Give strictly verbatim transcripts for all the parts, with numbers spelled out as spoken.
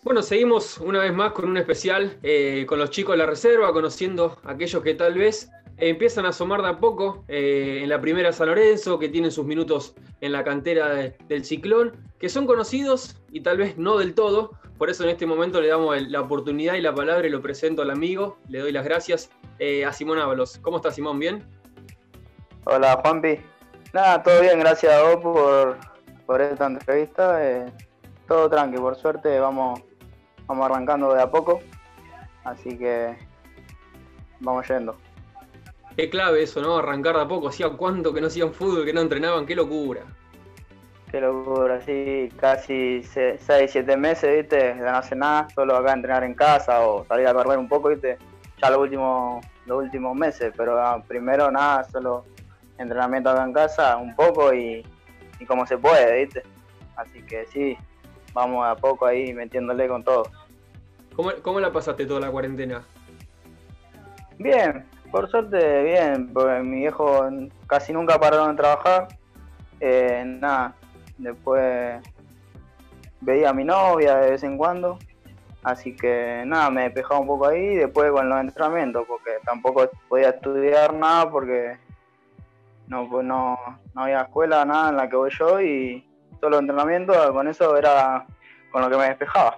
Bueno, seguimos una vez más con un especial eh, con los chicos de la reserva, conociendo a aquellos que tal vez eh, empiezan a asomar de a poco eh, en la primera San Lorenzo, que tienen sus minutos en la cantera de, del Ciclón, que son conocidos y tal vez no del todo. Por eso en este momento le damos el, la oportunidad y la palabra y lo presento al amigo. Le doy las gracias eh, a Simón Ábalos. ¿Cómo está, Simón? ¿Bien? Hola, Juanpi. Nada, todo bien, gracias a vos por, por esta entrevista. Eh, todo tranqui, por suerte vamos, vamos arrancando de a poco. Así que vamos yendo. Qué clave eso, ¿no? Arrancar de a poco. Hacía cuánto que no hacían fútbol, que no entrenaban. Qué locura. Qué locura, sí, casi seis, siete meses, ¿viste? De no hacer nada, solo acá entrenar en casa o salir a correr un poco, ¿viste? Ya los últimos, los últimos meses, pero ah, primero nada, solo entrenamiento acá en casa un poco y, y como se puede, ¿viste? Así que sí, vamos a poco ahí metiéndole con todo. ¿Cómo, cómo la pasaste toda la cuarentena? Bien, por suerte bien, porque mi viejo casi nunca pararon de trabajar. Eh, nada, después veía a mi novia de vez en cuando, así que nada, me despejaba un poco ahí, después con los entrenamientos, porque tampoco podía estudiar nada porque no, pues no, no había escuela, nada en la que voy yo y solo entrenamiento, con eso era con lo que me despejaba.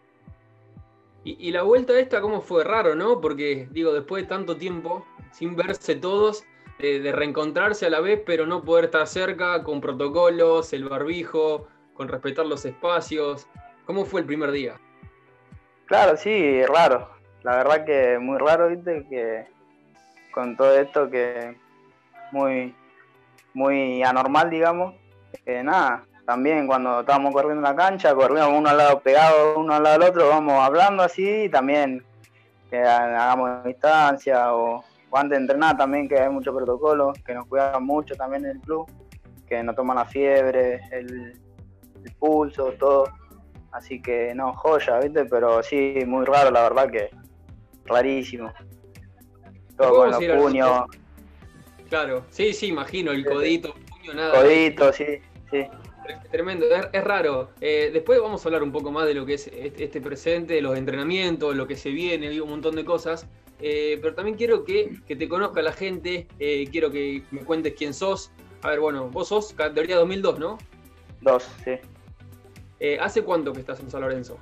Y, y la vuelta esta, ¿cómo fue? Raro, ¿no? Porque, digo, después de tanto tiempo, sin verse todos, de, de reencontrarse a la vez, pero no poder estar cerca, con protocolos, el barbijo, con respetar los espacios. ¿Cómo fue el primer día? Claro, sí, raro. La verdad que muy raro, viste, que con todo esto que muy, muy anormal, digamos, que nada, también cuando estábamos corriendo en la cancha, corríamos uno al lado pegado, uno al lado del otro, vamos hablando así, y también que hagamos distancia, o, o antes de entrenar también, que hay mucho protocolo, que nos cuidan mucho también en el club, que nos toman la fiebre, el, el pulso, todo, así que no, joya, ¿viste? Pero sí, muy raro, la verdad que rarísimo, todo con los puños. Claro, sí, sí, imagino, el codito, puño, nada. Codito, sí, sí. Tremendo, es, es raro. Eh, después vamos a hablar un poco más de lo que es este presente, de los entrenamientos, lo que se viene, digo, un montón de cosas. Eh, pero también quiero que, que te conozca la gente, eh, quiero que me cuentes quién sos. A ver, bueno, vos sos categoría dos mil dos, ¿no? Dos, sí. Eh, ¿Hace cuánto que estás en San Lorenzo?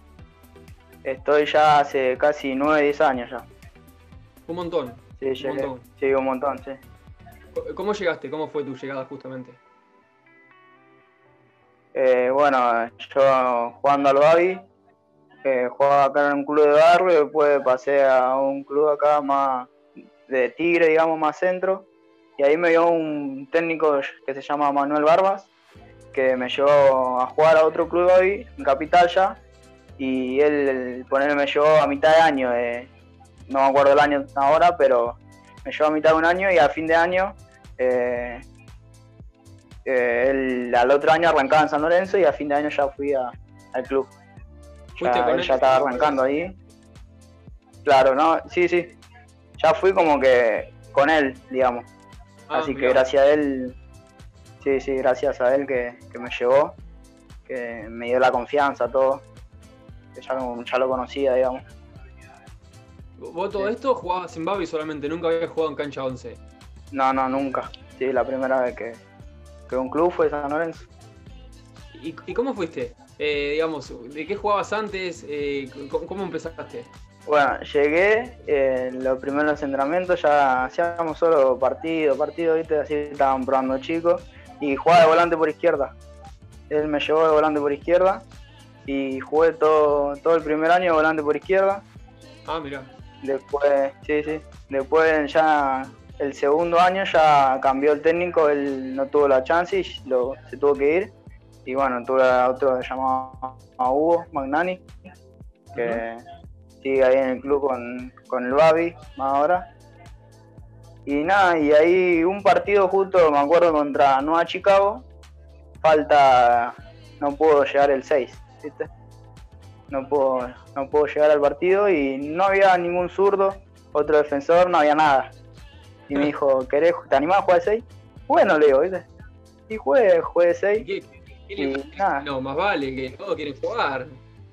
Estoy ya hace casi nueve, diez años ya. Un montón. Sí, un llegué. montón. Sí, un montón, sí. ¿Cómo llegaste? ¿Cómo fue tu llegada justamente? Eh, bueno, yo jugando al Babi, eh, jugaba acá en un club de barrio, después pasé a un club acá más de Tigre, digamos, más centro, y ahí me dio un técnico que se llama Manuel Barbas, que me llevó a jugar a otro club Babi, en Capital ya, y él, ponerme me llevó a mitad de año, eh, no me acuerdo el año ahora, pero me llevó a mitad de un año y a fin de año eh, Eh, él, al otro año arrancaba en San Lorenzo y a fin de año ya fui a, al club. Ya, él ya estaba arrancando ahí. Claro, ¿no? Sí, sí. Ya fui como que con él, digamos. Ah, Así que gracias a él, sí, sí, gracias a él que, que me llevó, que me dio la confianza, todo. Que ya, ya lo conocía, digamos. ¿Vos todo sí. esto jugabas en Babi solamente? ¿Nunca habías jugado en cancha once? No, no, nunca. Sí, la primera vez que... que un club fue San Lorenzo. ¿Y, y cómo fuiste? Eh, digamos, ¿de qué jugabas antes? Eh, ¿cómo, ¿Cómo empezaste? Bueno, llegué, eh, los primeros entrenamientos ya hacíamos solo partido, partido, ¿viste? Así estaban probando chicos. Y jugaba de volante por izquierda. Él me llevó de volante por izquierda. Y jugué todo, todo el primer año de volante por izquierda. Ah, mirá. Después, sí, sí. Después ya... el segundo año ya cambió el técnico, él no tuvo la chance y lo, se tuvo que ir. Y bueno, tuve a otro llamado Hugo Magnani, que uh-huh. sigue ahí en el club con, con el Babi, más ahora. Y nada, y ahí un partido justo, me acuerdo, contra Nueva Chicago, falta, no pudo llegar el seis, ¿viste? No pudo, no pudo llegar al partido y no había ningún zurdo, otro defensor, no había nada. Y me dijo, ¿querés, ¿te animás a jugar de seis? Bueno, le digo, ¿viste? Y jugué, jugué de seis. ¿Qué, qué, qué y nada. No, más vale, que todos quieren jugar.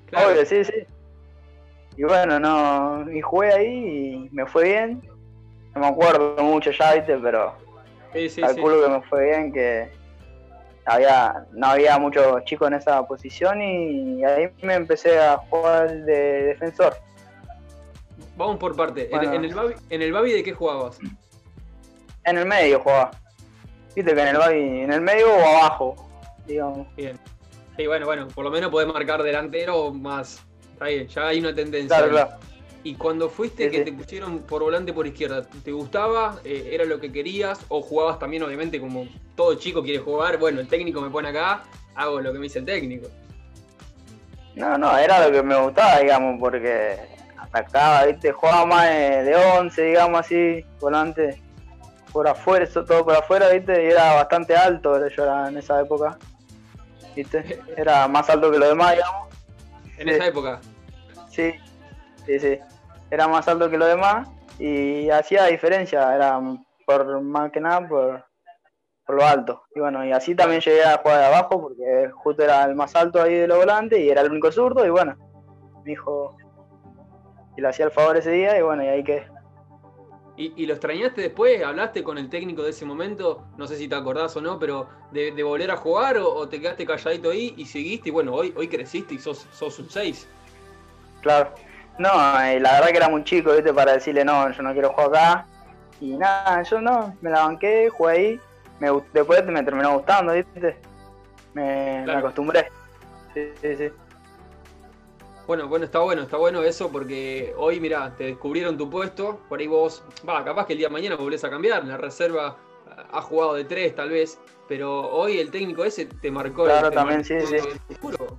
Claro. Obvio, sí, sí. Y bueno, no, y jugué ahí y me fue bien. No me acuerdo mucho ya, viste, pero Sí, sí, calculo sí. que me fue bien, que había, no había muchos chicos en esa posición y ahí me empecé a jugar de defensor. Vamos por parte. En, Bueno, en el Babi, ¿en el Babi de qué jugabas? en el medio jugaba. Viste que en el Babi, en el medio o abajo, digamos. Bien. Sí, bueno, bueno, por lo menos podés marcar delantero más. Está bien, ya hay una tendencia Claro, ahí. claro. Y cuando fuiste Sí, que sí. te pusieron por volante por izquierda, ¿te gustaba? Eh, ¿Era lo que querías? ¿O jugabas también, obviamente, como todo chico quiere jugar? Bueno, el técnico me pone acá, hago lo que me dice el técnico. No, no, era lo que me gustaba, digamos, porque atacaba, viste, jugaba más de, de once, digamos así, volante por afuera, eso, todo por afuera, viste, y era bastante alto yo era en esa época, viste, era más alto que los demás, digamos. En Sí. esa época. Sí, sí, sí, era más alto que los demás y hacía diferencia, era por más que nada por, por lo alto. Y bueno, y así también llegué a jugar de abajo porque justo era el más alto ahí de los volantes y era el único zurdo y bueno, me dijo y le hacía el favor ese día y bueno, y ahí que ¿Y, y lo extrañaste después? ¿Hablaste con el técnico de ese momento? No sé si te acordás o no, pero de, de volver a jugar o, o te quedaste calladito ahí y seguiste y bueno, hoy, hoy creciste y sos, sos un seis. claro. No, eh, la verdad que era muy chico, viste, para decirle no, yo no quiero jugar acá. Y nada, yo no, me la banqué, jugué ahí. Me, después me terminó gustando, viste. Me, claro. me acostumbré. Sí, sí, sí. Bueno, bueno, está bueno, está bueno eso porque hoy, mirá, te descubrieron tu puesto, por ahí vos, va, capaz que el día de mañana volvés a cambiar, la reserva ha jugado de tres tal vez, pero hoy el técnico ese te marcó claro, el, te también, marcó sí, el sí. futuro.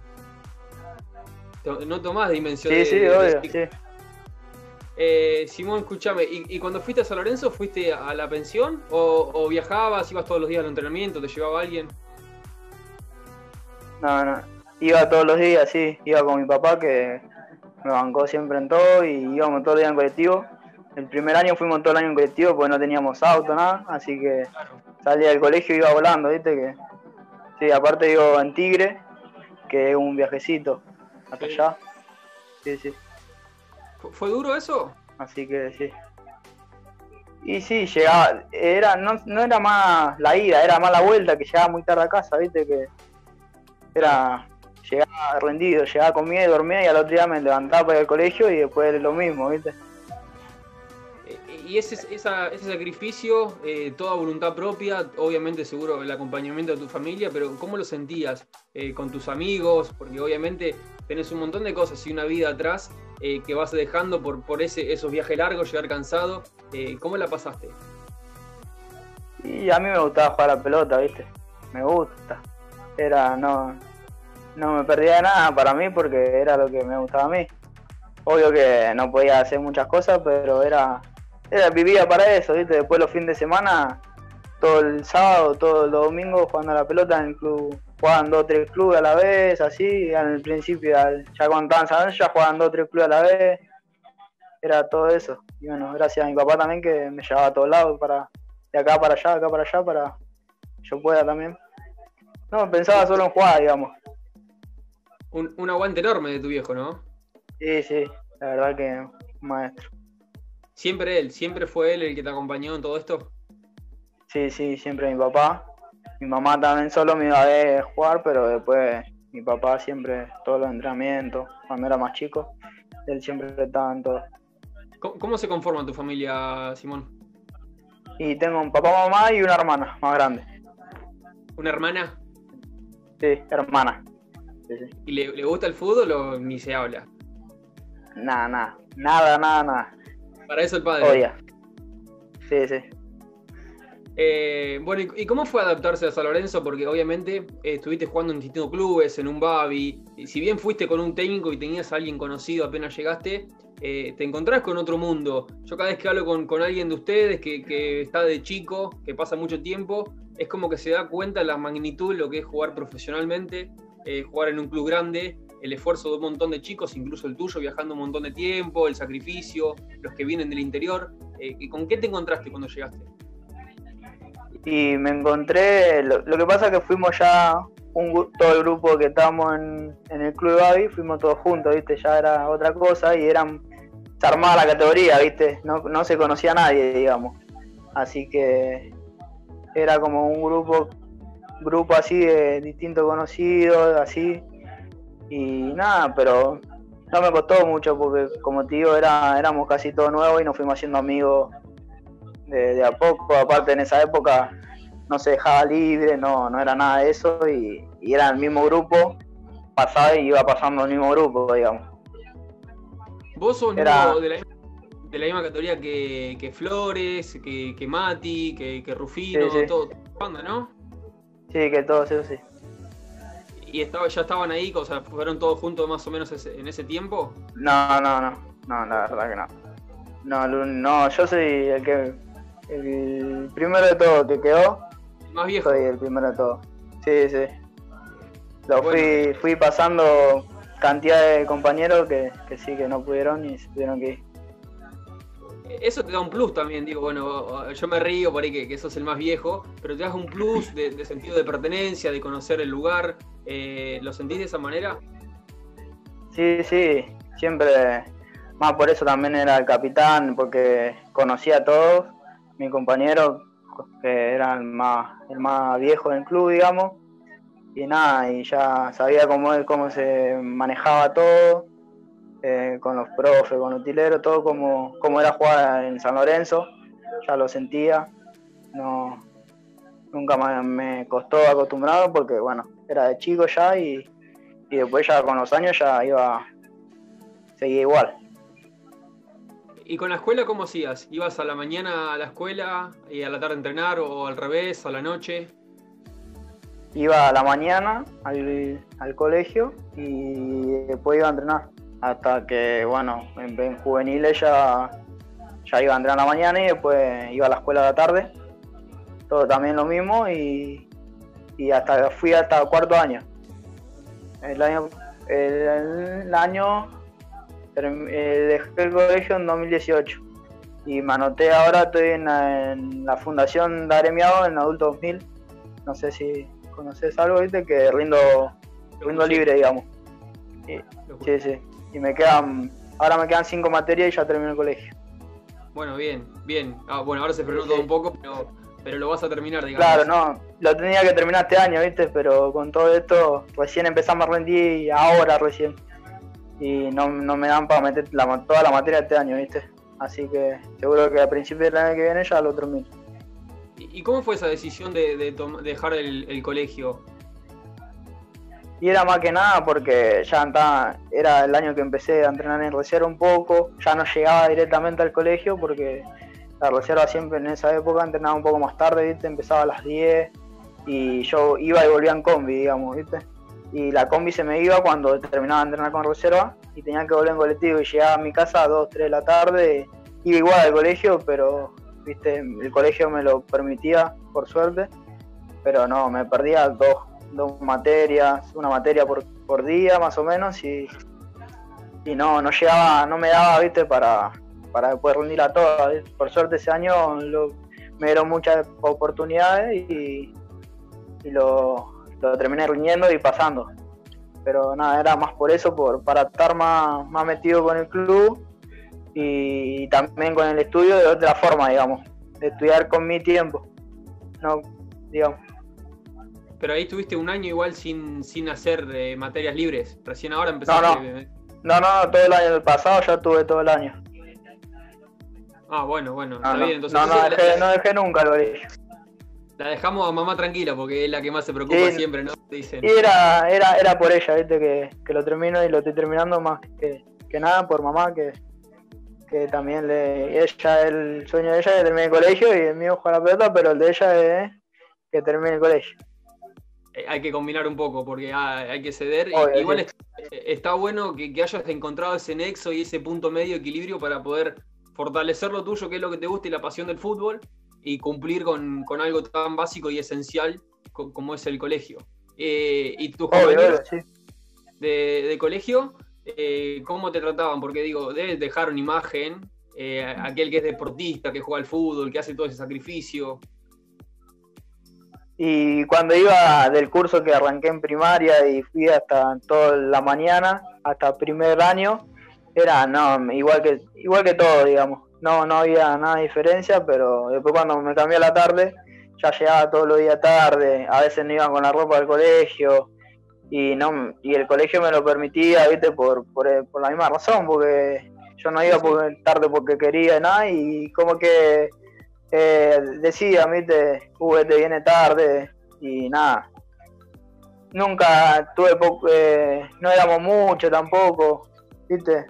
No tomás dimensión sí, de... Sí, sí, de, obvio, de... sí. Eh, Simón, escúchame, ¿y, ¿y cuando fuiste a San Lorenzo fuiste a la pensión o, o viajabas, ibas todos los días al entrenamiento, te llevaba alguien? No, no, iba todos los días, sí, iba con mi papá que me bancó siempre en todo y íbamos todos los días en colectivo. El primer año fuimos todo el año en colectivo porque no teníamos auto, nada, así que salía del colegio y iba volando, viste que... Sí, aparte vivo en Tigre, que es un viajecito hasta sí. allá. Sí, sí. ¿Fue duro eso? Así que sí. Y sí, llegaba, era, no, no era más la ida, era más la vuelta, que llegaba muy tarde a casa, viste que era, llegaba rendido, llegaba con miedo, dormía y al otro día me levantaba para ir al colegio y después lo mismo, viste. Y ese, esa, ese sacrificio, eh, toda voluntad propia, obviamente seguro el acompañamiento de tu familia, pero ¿cómo lo sentías eh, con tus amigos? Porque obviamente tenés un montón de cosas y una vida atrás eh, que vas dejando por, por ese, esos viajes largos, llegar cansado. Eh, ¿Cómo la pasaste? Y a mí me gustaba jugar a la pelota, viste, me gusta. Era, no, no me perdía de nada para mí porque era lo que me gustaba a mí. Obvio que no podía hacer muchas cosas, pero era... Era, vivía para eso, ¿viste? Después los fines de semana, todo el sábado, todo el domingo jugando a la pelota en el club. Jugaban dos o tres clubes a la vez, así. En el principio, ya cuando estaban saliendo, ya jugaban dos o tres clubes a la vez. Era todo eso. Y bueno, gracias a mi papá también que me llevaba a todos lados, para, de acá para allá, de acá para allá, para que yo pueda también. No, pensaba solo en jugar, digamos. Un, un aguante enorme de tu viejo, ¿no? Sí, sí, la verdad que un maestro. ¿Siempre él? ¿Siempre fue él el que te acompañó en todo esto? Sí, sí, siempre mi papá. Mi mamá también solo me iba a ver jugar, pero después mi papá siempre, todos los entrenamientos, cuando era más chico, él siempre estaba en todo. ¿Cómo, cómo se conforma tu familia, Simón? Y tengo un papá, mamá y una hermana más grande. ¿Una hermana? Sí, hermana. Sí, sí. ¿Y le, le gusta el fútbol o ni se habla? Nada, nada, nada, nada, nada. Para eso el padre. Odia. Sí, sí. Eh, bueno, ¿y cómo fue adaptarse a San Lorenzo? Porque obviamente eh, estuviste jugando en distintos clubes, en un Babi. Y si bien fuiste con un técnico y tenías a alguien conocido apenas llegaste, eh, te encontrás con otro mundo. Yo cada vez que hablo con, con alguien de ustedes que, que está de chico, que pasa mucho tiempo, es como que se da cuenta de la magnitud de lo que es jugar profesionalmente, eh, jugar en un club grande, el esfuerzo de un montón de chicos, incluso el tuyo, viajando un montón de tiempo, el sacrificio, los que vienen del interior. Eh, ¿Con qué te encontraste cuando llegaste? Y me encontré, lo, lo que pasa es que fuimos ya un, todo el grupo que estábamos en, en el club de Babi, fuimos todos juntos, ¿viste? Ya era otra cosa y eran, se armaba la categoría, ¿viste? No, no se conocía a nadie, digamos. Así que era como un grupo, grupo así de distintos conocidos, así. Y nada, pero no me costó mucho porque, como te digo, era, éramos casi todos nuevos y nos fuimos haciendo amigos de, de a poco. Aparte, en esa época no se dejaba libre, no, no era nada de eso y, y era el mismo grupo, pasaba y iba pasando el mismo grupo, digamos. Vos sos era... nuevo de la, de la misma categoría que, que Flores, que, que Mati, que, que Rufino, sí, sí. todo, banda, ¿no? Sí, que todos eso sí. ¿Y estaba, ya estaban ahí, o sea, fueron todos juntos más o menos ese, en ese tiempo? No, no, no, no, la verdad que no. No, no, yo soy el que, el primero de todo que quedó. Más viejo. Soy el primero de todo. Sí, sí. Lo bueno. fui, fui pasando cantidad de compañeros que, que sí, que no pudieron y se tuvieron que ir. Eso te da un plus también, digo, bueno, yo me río por ahí que, que sos el más viejo, pero te das un plus de, de sentido de pertenencia, de conocer el lugar. Eh, ¿Lo sentís de esa manera? Sí, sí, siempre, más por eso también era el capitán, porque conocía a todos, mi compañero, que era el más, el más viejo del club, digamos, y nada, y ya sabía cómo, cómo se manejaba todo, eh, con los profes, con los utileros, todo como, como era jugar en San Lorenzo, ya lo sentía, no, nunca me, me costó acostumbrado porque bueno, era de chico ya y, y después ya con los años ya iba, seguía igual. ¿Y con la escuela cómo hacías? ¿Ibas a la mañana a la escuela y a la tarde a entrenar o al revés, a la noche? Iba a la mañana al, al colegio y después iba a entrenar. Hasta que, bueno, en, en juveniles ya, ya iba a entrenar a la mañana y después iba a la escuela a la tarde. Todo también lo mismo y, y hasta fui hasta cuarto año. El año, el, el año eh, dejé el colegio en dos mil dieciocho y me anoté ahora, estoy en la, en la Fundación de Agremiados en Adulto dos mil. No sé si conoces algo, ¿viste? Que rindo, rindo libre, digamos. Y, sí, sí. Y me quedan, ahora me quedan cinco materias y ya termino el colegio. Bueno, bien, bien. Ah, bueno, ahora se frenó sí, todo un poco, pero, pero lo vas a terminar, digamos. Claro, no, lo tenía que terminar este año, ¿viste? Pero con todo esto, recién empezamos a rendir y ahora recién. Y no, no me dan para meter la, toda la materia este año, ¿viste? Así que seguro que a principios del año que viene ya lo termino. ¿Y cómo fue esa decisión de, de, de dejar el, el colegio? Y era más que nada porque ya estaba, era el año que empecé a entrenar en reserva un poco, ya no llegaba directamente al colegio porque la reserva siempre en esa época entrenaba un poco más tarde, ¿viste? Empezaba a las diez y yo iba y volvía en combi, digamos, ¿viste? Y la combi se me iba cuando terminaba de entrenar con reserva y tenía que volver en colectivo y llegaba a mi casa a dos, tres de la tarde, iba igual al colegio, pero, ¿viste? El colegio me lo permitía, por suerte, pero no, me perdía dos dos materias, una materia por, por día más o menos y, y no, no llegaba, no me daba, viste, para, para poder rendir a todas. ¿Viste? Por suerte ese año lo, me dieron muchas oportunidades y, y lo, lo terminé rindiendo y pasando. Pero nada, era más por eso, por, para estar más, más metido con el club y, y también con el estudio de otra forma, digamos, de estudiar con mi tiempo, no, digamos. Pero ahí estuviste un año igual sin, sin hacer eh, materias libres. Recién ahora empezaste. No, no. no, no, todo el año pasado ya tuve todo el año. Ah, bueno, bueno, no, está no, bien. Entonces, no, no, entonces dejé, la, no dejé nunca el colegio. La dejamos a mamá tranquila porque es la que más se preocupa sí, siempre, ¿no? Dicen. Y era, era, era por ella, viste, que, que lo termino y lo estoy terminando más que, que nada por mamá, que, que también le, ella, el sueño de ella es que termine el colegio y el mío juega la pelota, pero el de ella es que termine el colegio. Hay que combinar un poco porque hay que ceder. Obvio, Igual sí. está, está bueno que, que hayas encontrado ese nexo y ese punto medio equilibrio para poder fortalecer lo tuyo, que es lo que te gusta y la pasión del fútbol, y cumplir con, con algo tan básico y esencial como es el colegio. Eh, ¿Y tus obvio, compañeros obvio, sí. de, de colegio, eh, cómo te trataban? Porque digo, debes dejar una imagen, eh, aquel que es deportista, que juega al fútbol, que hace todo ese sacrificio. Y cuando iba del curso que arranqué en primaria y fui hasta toda la mañana, hasta primer año, era no, igual que igual que todo, digamos. No, no había nada de diferencia, pero después cuando me cambié a la tarde, ya llegaba todos los días tarde, a veces no iba con la ropa del colegio, y no y el colegio me lo permitía, viste, por, por, por la misma razón, porque yo no iba por, tarde porque quería nada, y como que eh, decía, viste, uh, este viene tarde, y nada. Nunca tuve poco, eh, no éramos muchos tampoco, viste.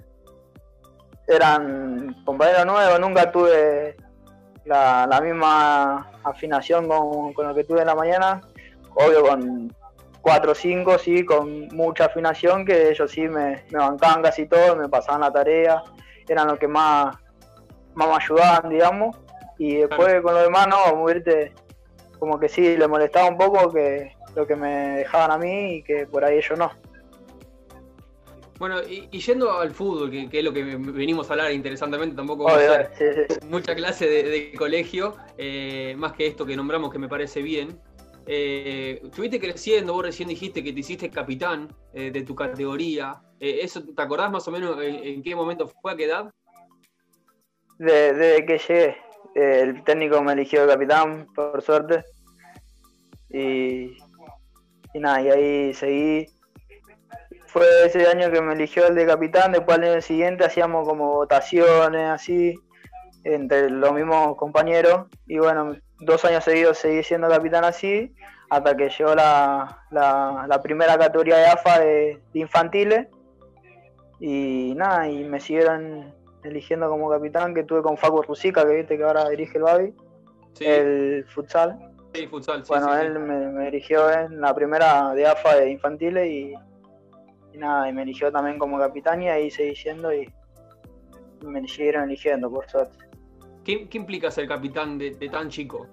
Eran compañeros nuevos, nunca tuve la, la misma afinación con, con lo que tuve en la mañana. Obvio con cuatro o cinco, sí, con mucha afinación, que ellos sí me, me bancaban casi todo, me pasaban la tarea, eran los que más, más me ayudaban, digamos. Y después con los demás no, viste, como que sí, les molestaba un poco que lo que me dejaban a mí y que por ahí ellos no. Bueno, y, y yendo al fútbol, que, que es lo que venimos a hablar interesantemente, tampoco vamos a hacer sí, sí. mucha clase de, de colegio, eh, más que esto que nombramos que me parece bien. Eh, estuviste creciendo, vos recién dijiste que te hiciste capitán eh, de tu categoría. Eh, ¿Eso te acordás más o menos en, en qué momento fue, a qué edad? Desde de que llegué, eh, el técnico me eligió de capitán, por suerte. Y, y nada, y ahí seguí. Fue ese año que me eligió el de capitán, después al año siguiente hacíamos como votaciones así, entre los mismos compañeros, y bueno, dos años seguidos seguí siendo capitán así, hasta que llegó la, la, la primera categoría de A F A de, de infantiles, y nada, y me siguieron eligiendo como capitán, que tuve con Facu Rusica, que viste que ahora dirige el Babi, sí. El futsal. Sí, futsal, sí. Bueno, sí, él sí. Me, me eligió en la primera de A F A de infantiles, y Y nada, y me eligió también como capitán y ahí seguí yendo y me siguieron eligiendo, por suerte. ¿Qué, qué implica ser capitán de, de tan chico?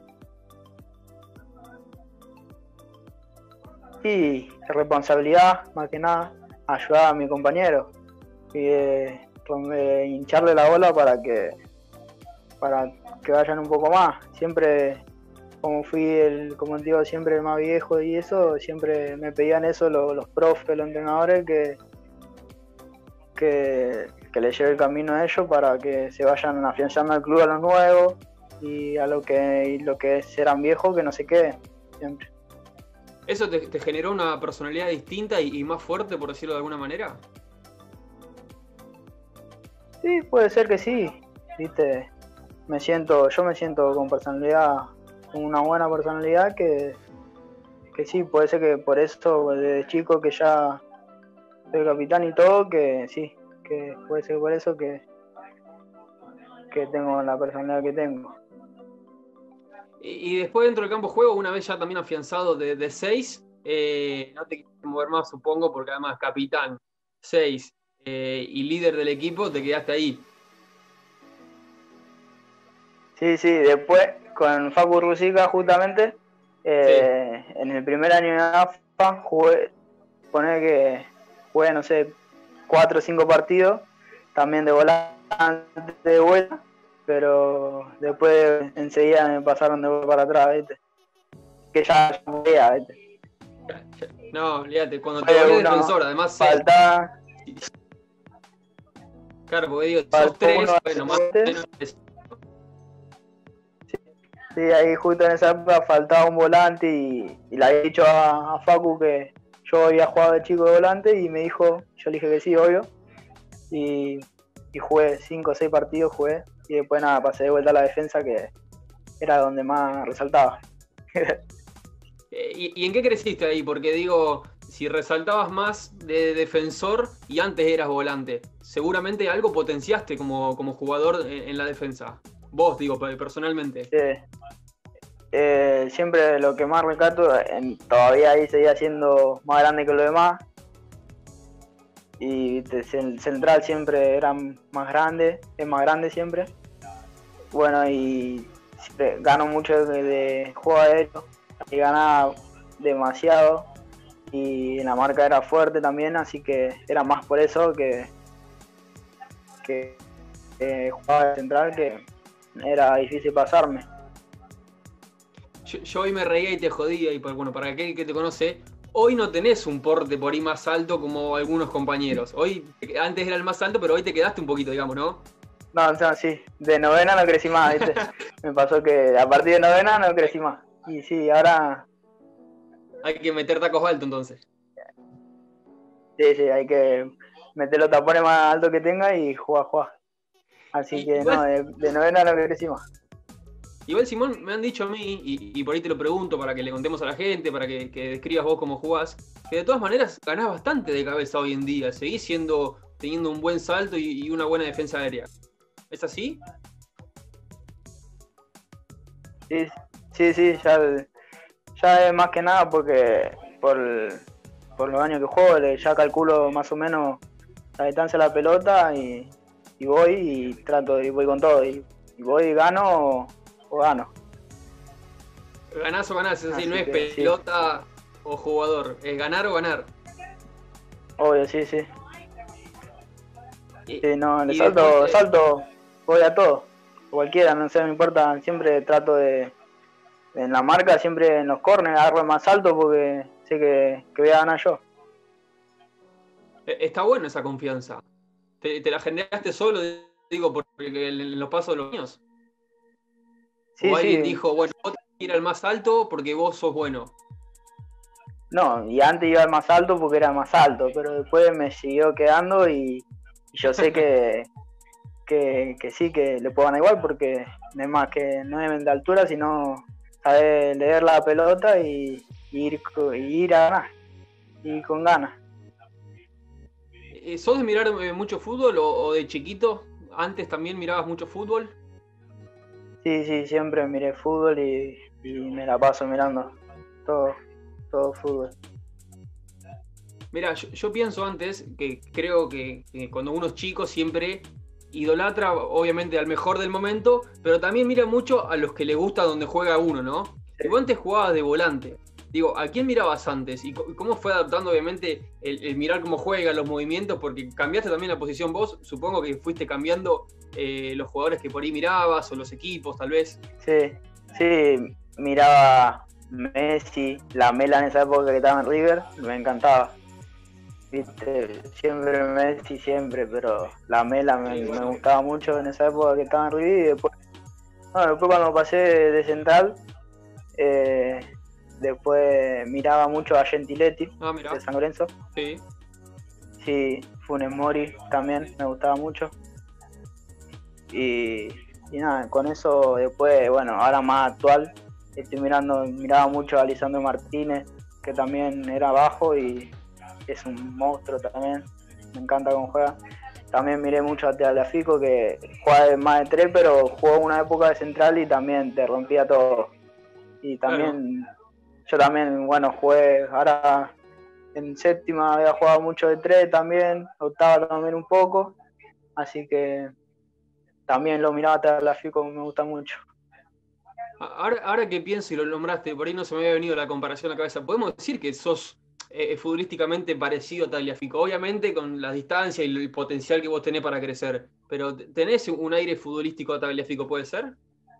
Sí, responsabilidad, más que nada, ayudar a mi compañero y eh, eh, hincharle la bola para que para que vayan un poco más. Siempre, como fui el, como digo, siempre el más viejo y eso, siempre me pedían eso los, los profes, los entrenadores, que, que, que les lleve el camino a ellos para que se vayan afianzando al club a los nuevos y a lo que, y lo que serán viejos que no se queden siempre. ¿Eso te, te generó una personalidad distinta y, y más fuerte, por decirlo de alguna manera? Sí, puede ser que sí, viste, me siento, yo me siento con personalidad, con una buena personalidad que, que sí, puede ser que por eso desde chico que ya soy capitán y todo, que sí, que puede ser por eso que, que tengo la personalidad que tengo. Y, y después dentro del campo de juego, una vez ya también afianzado de, de seis, eh, no te quieres mover más, supongo, porque además capitán, seis eh, y líder del equipo, te quedaste ahí. Sí, sí, después con Facu Rusica justamente, eh, sí. En el primer año de A F A jugué, poner que jugué, no sé, cuatro o cinco partidos, también de volante de vuelta, pero después enseguida me pasaron de vuelta para atrás, ¿viste? Que ya no veía, ¿viste? No, olvídate, cuando te volvés defensor, además falta... Claro, porque digo, sos tres, bueno, más o menos. Sí, ahí justo en esa época faltaba un volante y, y le había dicho a, a Facu que yo había jugado de chico de volante y me dijo, yo le dije que sí, obvio, y, y jugué cinco o seis partidos, jugué, y después nada, pasé de vuelta a la defensa, que era donde más resaltaba. ¿Y, ¿Y en qué creciste ahí? Porque digo, si resaltabas más de defensor y antes eras volante, seguramente algo potenciaste como, como jugador en, en la defensa. Vos, digo, personalmente. Sí. Eh, siempre lo que más rescato, en, todavía ahí seguía siendo más grande que los demás. Y el central siempre era más grande, es más grande siempre. Bueno, y siempre gano mucho de, de juego aéreo, y ganaba demasiado. Y la marca era fuerte también, así que era más por eso que, que eh, jugaba de central, que era difícil pasarme. yo, yo hoy me reía y te jodía, y por, bueno, para aquel que te conoce, hoy no tenés un porte por ahí más alto como algunos compañeros. Hoy, antes era el más alto, pero hoy te quedaste un poquito, digamos, ¿no? No, no, sí, de novena no crecí más, ¿viste? Me pasó que a partir de novena no crecí más. Y sí, ahora... Hay que meter tacos altos, entonces. Sí, sí, hay que meter los tapones más altos que tenga y jugar, jugar. Así que igual, no, de, de novena no crecí más. Igual, Simón, me han dicho a mí, y, y por ahí te lo pregunto para que le contemos a la gente, para que, que describas vos cómo jugás, que de todas maneras ganás bastante de cabeza hoy en día. Seguís siendo, teniendo un buen salto y, y una buena defensa aérea. ¿Es así? Sí, sí, sí, ya, ya es más que nada porque por, por los años que juego, ya calculo más o menos la distancia de la pelota y, y voy y trato, y voy con todo. Y, y voy y gano o, o gano. Ganás o ganás, es así, Así no es que, pelota sí. O jugador, es ganar o ganar. Obvio, sí, sí. Y, sí no, le y salto, después, salto, voy a todo. Cualquiera, no sé, no me importa, siempre trato de, en la marca, siempre en los corners, agarro más alto porque sé que, que voy a ganar yo. Está bueno esa confianza. ¿Te, te la generaste solo, digo, porque en los pasos de los años? Sí, ¿O alguien sí. dijo, bueno, vos tenés que ir al más alto porque vos sos bueno? No, y antes iba al más alto porque era más alto, pero después me siguió quedando y, y yo sé que, que, que sí, que le puedo ganar igual porque no es más que no es de altura, sino saber leer la pelota y, y ir, y ir a ganar, y con ganas. ¿Sos de mirar mucho fútbol o, o de chiquito? ¿Antes también mirabas mucho fútbol? Sí, sí, siempre miré fútbol y, y me la paso mirando todo, todo fútbol. Mira, yo, yo pienso antes que creo que, que cuando uno es chico siempre idolatra obviamente al mejor del momento, pero también mira mucho a los que le gusta donde juega uno, ¿no? Sí. Y vos antes jugabas de volante. Digo, ¿a quién mirabas antes? ¿Y cómo fue adaptando obviamente el, el mirar cómo juega, los movimientos? Porque cambiaste también la posición vos, supongo que fuiste cambiando eh, los jugadores que por ahí mirabas o los equipos tal vez. Sí, sí, miraba Messi, la Mela en esa época que estaba en River, me encantaba. Viste, siempre Messi, siempre, pero la Mela me, me gustaba mucho en esa época que estaba en River y después, no, después cuando pasé de central, eh, después miraba mucho a Gentiletti, Ah, mirá. de San Lorenzo. Sí. Sí, Funes Mori también me gustaba mucho. Y, y nada, con eso después, bueno, ahora más actual, estoy mirando, miraba mucho a Lisandro Martínez, que también era bajo y es un monstruo también, me encanta cómo juega. También miré mucho a Tagliafico, que juega de más de tres, pero jugó una época de central y también te rompía todo. Y también, claro. Yo también, bueno, jugué, ahora en séptima había jugado mucho de tres también, octava también un poco, así que también lo miraba a Tagliafico, me gusta mucho. Ahora, ahora que pienso y lo nombraste, por ahí no se me había venido la comparación a la cabeza, ¿podemos decir que sos eh, futbolísticamente parecido a Tagliafico? Obviamente con la distancia y el potencial que vos tenés para crecer, pero ¿tenés un aire futbolístico a Tagliafico, puede ser?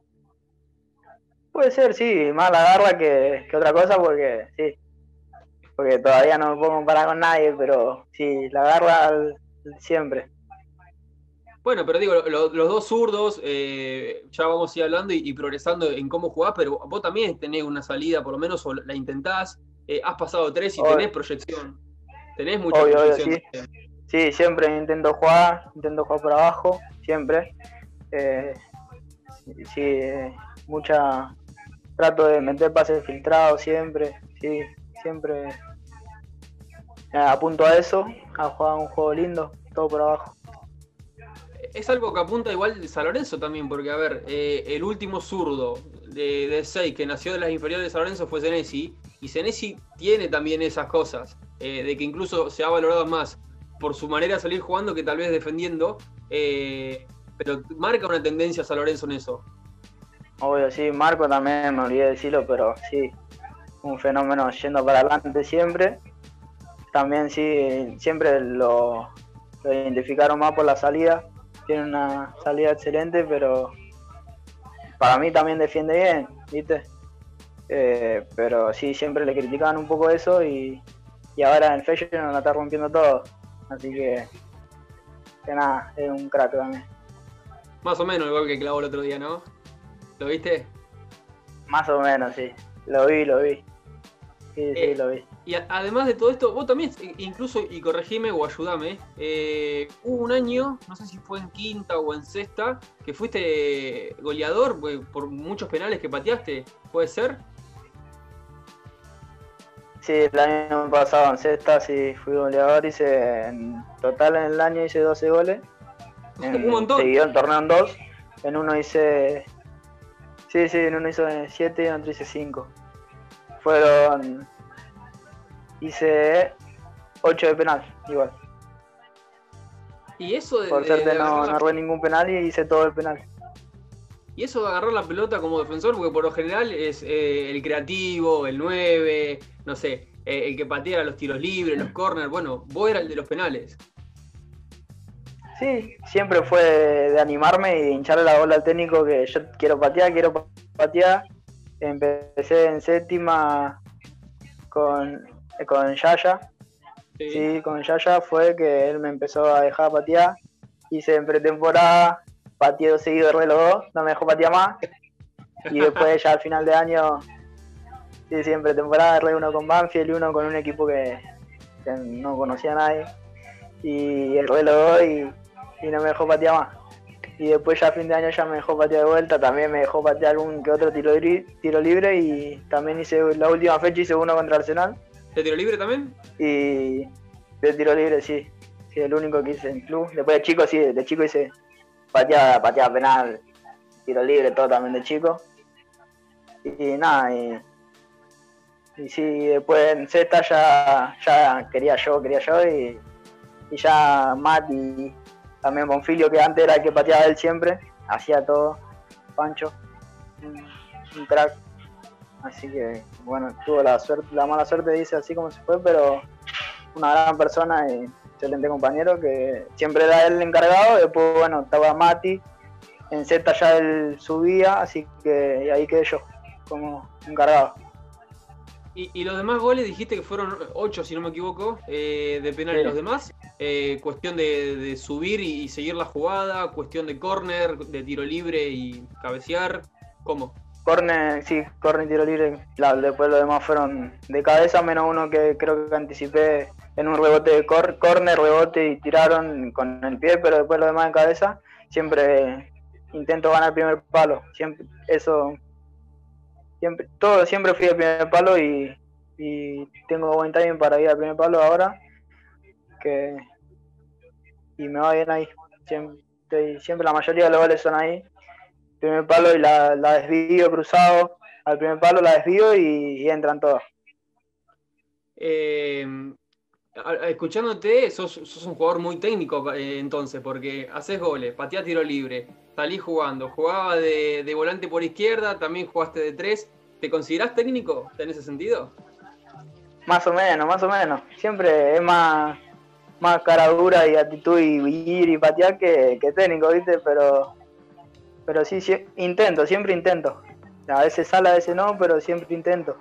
Puede ser, sí, más la garra que, que otra cosa, porque sí, porque todavía no me puedo comparar con nadie, pero sí, la garra siempre. Bueno, pero digo, lo, los dos zurdos, eh, ya vamos a ir hablando y, y progresando en cómo jugás, pero vos también tenés una salida, por lo menos, o la intentás, eh, has pasado tres y Obvio. Tenés proyección, tenés mucha obvio, proyección. Obvio, sí. sí, siempre intento jugar, intento jugar por abajo, siempre. Eh, sí, eh, mucha, trato de meter pases filtrados siempre, sí, siempre eh, apunto a eso, a jugar un juego lindo, todo por abajo. Es algo que apunta igual de San Lorenzo también, porque a ver, eh, el último zurdo de, de seis que nació de las inferiores de San Lorenzo fue Senesi, y Senesi tiene también esas cosas, eh, de que incluso se ha valorado más por su manera de salir jugando que tal vez defendiendo, eh, pero marca una tendencia San Lorenzo en eso. Obvio, sí, Marco también, me olvidé decirlo, pero sí, un fenómeno yendo para adelante siempre. También sí, siempre lo, lo identificaron más por la salida. Tiene una salida excelente, pero para mí también defiende bien, ¿viste? Eh, pero sí, siempre le criticaban un poco eso y, y ahora en Feyenoord la está rompiendo todo. Así que, que nada, es un crack también. Más o menos el gol que clavó el otro día, ¿no? ¿Lo viste? Más o menos, sí. Lo vi, lo vi. Sí, Eh, sí, lo vi. y a- además de todo esto, vos también, incluso, y corregime o ayudame, eh, hubo un año, no sé si fue en quinta o en sexta, que fuiste goleador pues, por muchos penales que pateaste, ¿puede ser? Sí, el año pasado en sexta sí fui goleador, hice en total en el año hice doce goles. Un En, montón. seguido el torneo en dos. En uno hice. Sí, sí, en uno hice siete y en otro hice cinco. Fueron. Hice ocho de penal, igual. Y eso de, Por de- de suerte agarrar no, la, no erré ningún penal y hice todo el penal. y eso de agarrar la pelota como defensor, porque por lo general es eh, el creativo, el nueve, no sé, eh, el que patea los tiros libres, los corners, bueno, vos eras el de los penales. Sí, siempre fue de animarme y de hincharle la bola al técnico que yo quiero patear, quiero patear. Empecé en séptima con, con Yaya. Sí. Sí, con Yaya fue que él me empezó a dejar patear. Hice en pretemporada, pateé dos seguidos, erré los dos, no me dejó patear más. Y después ya al final de año, sí, sí, en pretemporada erré uno con Banfield y uno con un equipo que, que no conocía a nadie. Y erré los dos y, y no me dejó patear más. Y después ya a fin de año ya me dejó patear de vuelta, también me dejó patear algún que otro tiro, tiro libre y también hice la última fecha, hice uno contra Arsenal. ¿De tiro libre también? Y de tiro libre sí, sí, el único que hice en club. Después de chico sí, de chico hice pateada, pateada penal, tiro libre, todo también de chico. Y, y nada, y, y sí, después en sexta ya, ya quería yo, quería yo y, y ya Mati, también Bonfilio, que antes era el que pateaba él siempre, hacía todo, Pancho, un, un crack. Así que bueno, tuvo la suerte, la mala suerte, dice así como se fue, pero una gran persona y excelente compañero que siempre era él el encargado. Después bueno, estaba Mati, en Z ya él subía, así que y ahí quedé yo como encargado. Y, y los demás goles dijiste que fueron ocho, si no me equivoco, eh, de penal. Sí. ¿Y los demás? Eh, cuestión de, de subir y, y seguir la jugada, cuestión de córner, de tiro libre y cabecear, ¿cómo? Corner, sí, corner y tiro libre. Claro, después los demás fueron de cabeza, menos uno que creo que anticipé en un rebote de cor corner, rebote y tiraron con el pie, pero después los demás de cabeza. Siempre intento ganar el primer palo. Siempre, eso, siempre, todo, siempre fui al primer palo y, y tengo buen timing para ir al primer palo ahora. Que, y me va bien ahí. Siempre, siempre la mayoría de los goles son ahí. Primer palo y la, la desvío cruzado al primer palo, la desvío y, y entran todos. Eh, escuchándote, sos, sos un jugador muy técnico eh, entonces, porque haces goles, pateás tiro libre, salís jugando, jugaba de, de volante por izquierda, también jugaste de tres. ¿Te considerás técnico en ese sentido? Más o menos, más o menos. Siempre es más, más cara dura y actitud y ir y patear que, que técnico, ¿viste? Pero, pero sí, sí, intento, siempre intento. A veces sale, a veces no, pero siempre intento.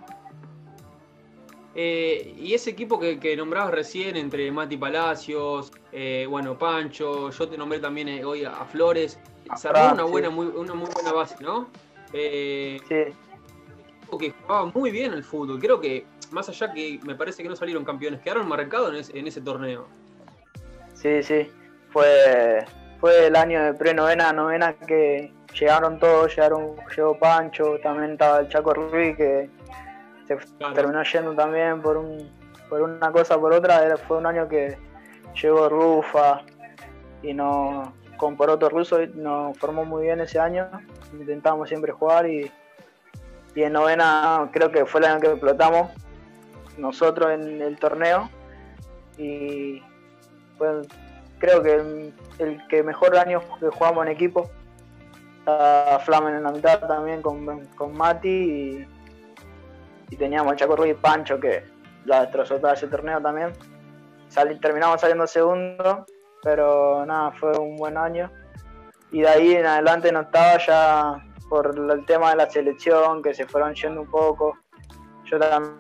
Eh, y ese equipo que, que nombrabas recién, entre Mati Palacios, eh, bueno, Pancho, yo te nombré también eh, hoy a, a Flores, A se armó Fran, una buena, sí. muy, una muy buena base, ¿no? Eh, Sí. que jugaba muy bien el fútbol, creo que, más allá que me parece que no salieron campeones, quedaron marcados en ese, en ese torneo. Sí, sí. Fue, fue el año de pre-novena, novena que llegaron todos, llegaron, llegó Pancho, también estaba el Chaco Ruiz que se Claro. terminó yendo también por un por una cosa por otra. Era, fue un año que llegó Rufa y no con Poroto Russo nos formó muy bien ese año. Intentamos siempre jugar y, y en novena creo que fue el año que explotamos nosotros en el torneo y fue creo que el, el que mejor año que jugamos en equipo. Estaba Flamen en la mitad también con, con Mati y y teníamos el Chaco Ruiz y Pancho que la destrozó todo ese torneo también. Sali, terminamos saliendo segundo, pero nada, fue un buen año. Y de ahí en adelante no estaba ya, por el tema de la selección, que se fueron yendo un poco. Yo también,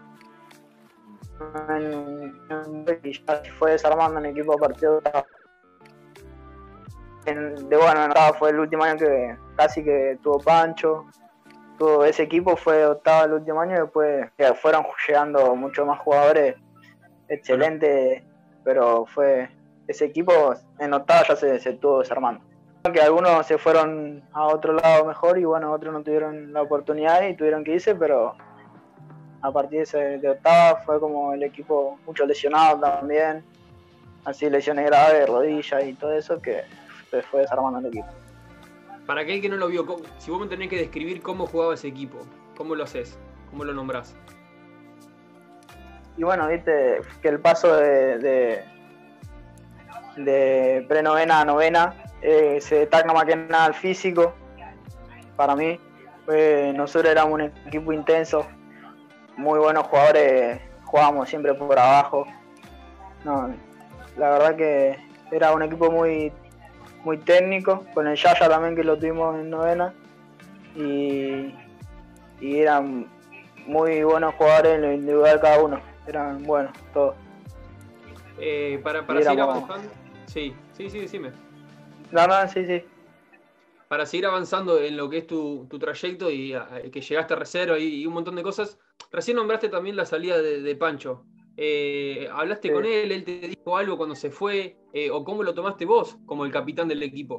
y ya se fue desarmando en equipo a partir de octavo. En, de bueno, en octavo fue el último año que casi que tuvo Pancho. Todo ese equipo fue octavo el último año, y después ya fueron llegando muchos más jugadores excelentes, pero fue ese equipo en octavo ya se, se estuvo desarmando. Que algunos se fueron a otro lado mejor y bueno, otros no tuvieron la oportunidad y tuvieron que irse, pero a partir de, ese, de octava fue como el equipo, muchos lesionados también, así lesiones graves, rodillas y todo eso, que se fue desarmando el equipo. Para aquel que no lo vio, si vos me tenés que describir cómo jugaba ese equipo, ¿cómo lo haces? ¿Cómo lo nombrás? Y bueno, viste que el paso de, de, de prenovena a novena eh, se destaca más que nada al físico. Para mí, eh, nosotros éramos un equipo intenso, muy buenos jugadores, jugábamos siempre por abajo. No, la verdad que era un equipo muy, muy técnico, con el Yaya también, que lo tuvimos en novena, y, y eran muy buenos jugadores en lo individual cada uno, eran buenos todos. Eh, para para seguir avanzando, sí, sí, sí, decime. No, no, sí, sí. Para seguir avanzando en lo que es tu, tu trayecto y a, que llegaste a reserva y, y un montón de cosas, recién nombraste también la salida de, de Pancho. Eh, ¿Hablaste sí. con él? ¿Él te dijo algo cuando se fue? Eh, ¿O cómo lo tomaste vos como el capitán del equipo?